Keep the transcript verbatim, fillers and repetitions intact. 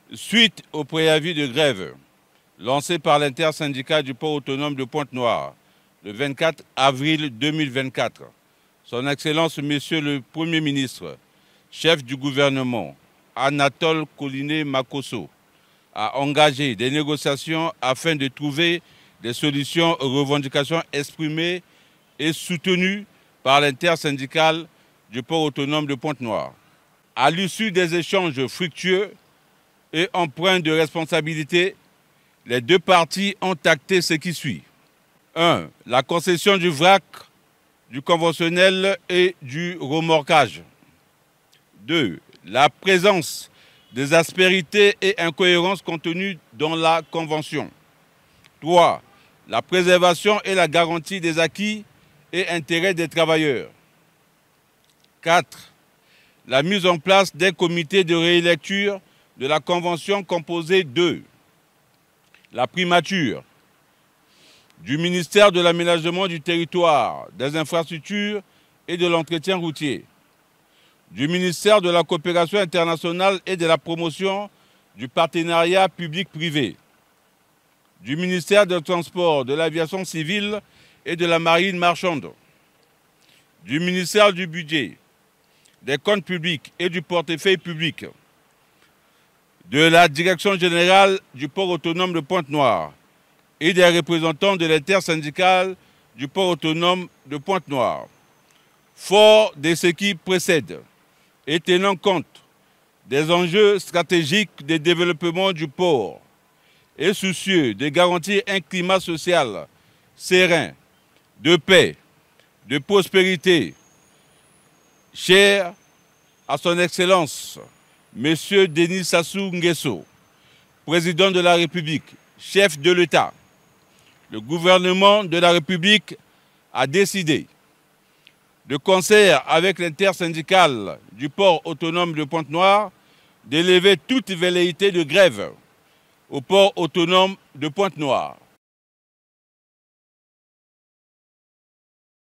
Suite au préavis de grève lancé par l'intersyndicat du port autonome de Pointe-Noire le vingt-quatre avril deux mille vingt-quatre, Son Excellence Monsieur le Premier ministre, chef du gouvernement, Anatole Collinet-Makosso, a engagé des négociations afin de trouver des solutions aux revendications exprimées et soutenues par l'intersyndicale du port autonome de Pointe-Noire. À l'issue des échanges fructueux et empreints de responsabilité, les deux parties ont acté ce qui suit. un. La concession du vrac, du conventionnel et du remorquage. deux. La présence des aspérités et incohérences contenues dans la Convention. trois. La préservation et la garantie des acquis et intérêts des travailleurs. quatre. La mise en place d'un comité de rélecture de la Convention composé de la primature du ministère de l'Aménagement du territoire, des infrastructures et de l'entretien routier, du ministère de la Coopération internationale et de la promotion du partenariat public-privé, du ministère des Transports, de l'Aviation civile et de la Marine marchande, du ministère du Budget, des Comptes publics et du portefeuille public, de la Direction générale du port autonome de Pointe-Noire et des représentants de l'intersyndicale du port autonome de Pointe-Noire. Fort de ce qui précède et tenant compte des enjeux stratégiques de développement du port et soucieux de garantir un climat social serein, de paix, de prospérité, cher à son Excellence, Monsieur Denis Sassou Nguesso, président de la République, chef de l'État, le gouvernement de la République a décidé, de concert avec l'intersyndicale du port autonome de Pointe-Noire, d'élever toute velléité de grève au port autonome de Pointe-Noire.